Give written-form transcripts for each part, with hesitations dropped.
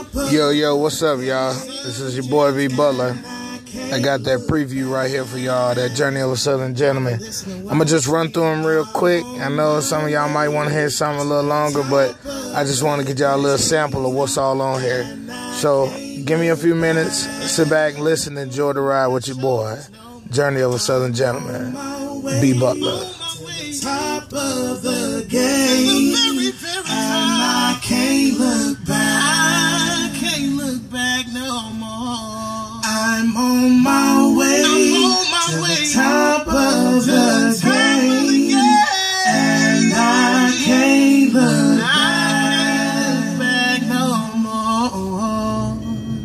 Yo, what's up, y'all? This is your boy V Butler. I got that preview right here for y'all, that Journey of a Southern Gentleman. I'm going to just run through them real quick. I know some of y'all might want to hear something a little longer, but I just want to get y'all a little sample of what's all on here. So give me a few minutes, sit back, listen, enjoy the ride with your boy, Journey of a Southern Gentleman, V Butler. Top of the game, and I can't look back. I can't look back no more. I'm on my way to the top of the game, and I can't look back no more.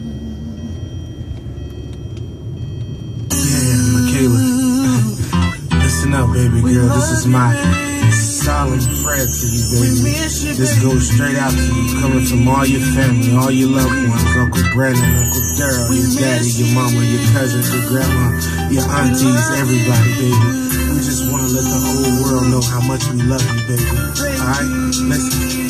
Yeah, Michaela, listen up, baby girl. This is my solemn prayer to you, baby. This goes straight out to you, coming from all your family, all your loved ones, Uncle Brandon, Uncle Daryl, your daddy, your mama, your cousins, your grandma, your aunties, everybody, baby. We just want to let the whole world know how much we love you, baby. Alright? Listen.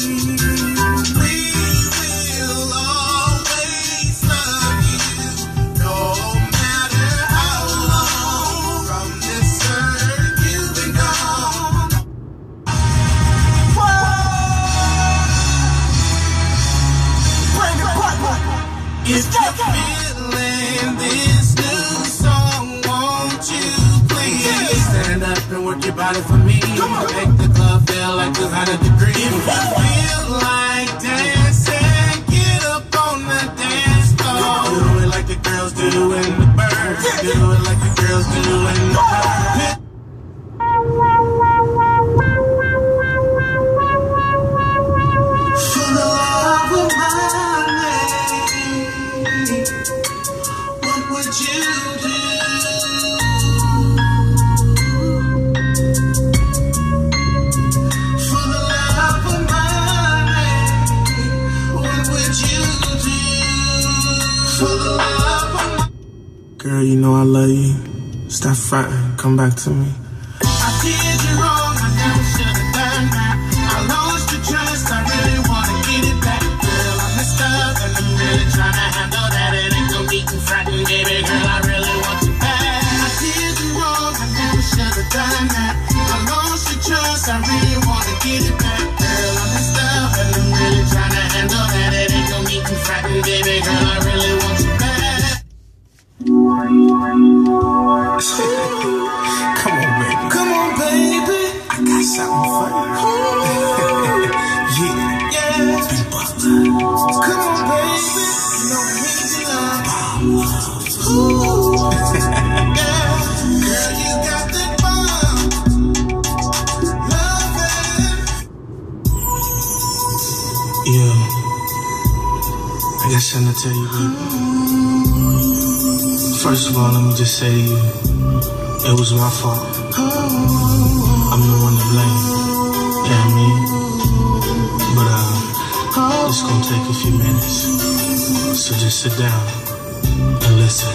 If you're feeling this new song, won't you please stand up and work your body for me? Make the club feel like 200 degrees. If you feel like dancing, get up on the dance floor. Do it like the girls do in the birds. Do it like the girls do in the birds. For the love of what would you do? For the love of money, what would you do? For the love of money. Girl, you know I love you. Stop fronting. Come back to me. I did you wrong. I never should have done that. I lost your trust. I really want to get it back. Girl, I messed up and I'm really trying to handle that. It ain't no need to frighten, baby girl. I really want you back. I did you wrong. I never should have done that. I lost your trust. I really want to get it back. Girl, I messed up and I'm really trying to handle that. It ain't no need to frighten, baby girl. I really want you back. Come on, baby. Come on, baby. I got something for you. Yeah. V Butler. Come on, baby. You know we need your love. Ooh. Yeah. Girl, you got that bomb. Loving. Yeah. I got something to tell you, baby. First of all, let me just say to you, it was my fault. I'm the one to blame. Yeah, I mean? But it's gonna take a few minutes. So just sit down and listen.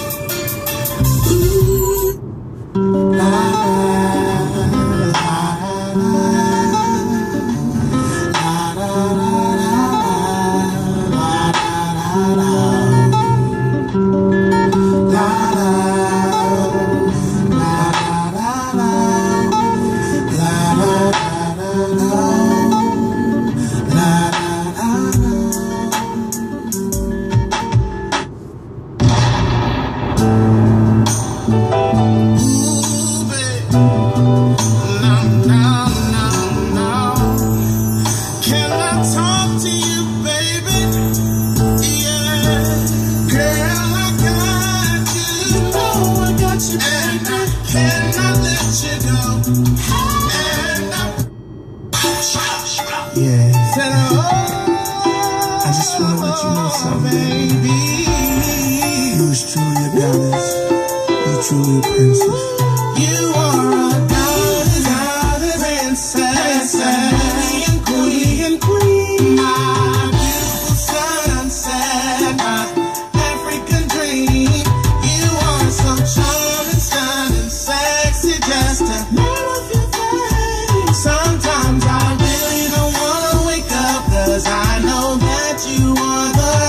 I just want to let you know something, baby. You was truly a goddess. You truly a princess. You are a goddess, princess, queen, my beautiful sunset, my African dream. You are so charming, stunning, sexy, just a love your face. Sometimes I really don't wanna wake up, 'cause I know that you are the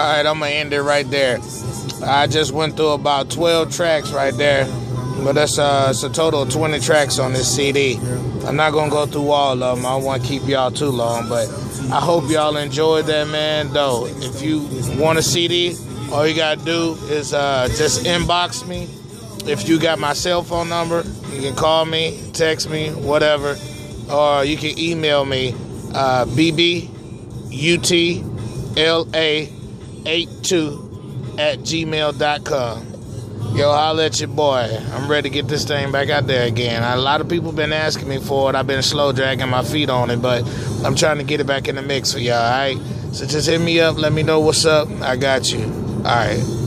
Alright, I'm going to end it right there. I just went through about 12 tracks right there. But that's it's a total of 20 tracks on this CD. I'm not going to go through all of them. I don't want to keep y'all too long. But I hope y'all enjoyed that, man. Though, if you want a CD, all you got to do is just inbox me. If you got my cell phone number, you can call me, text me, whatever. Or you can email me, bbutla82@gmail.com. Yo, holla at your boy. I'm ready to get this thing back out there again. A lot of people been asking me for it. I've been slow dragging my feet on it, but I'm trying to get it back in the mix for y'all, all right? So just hit me up. Let me know what's up. I got you. All right.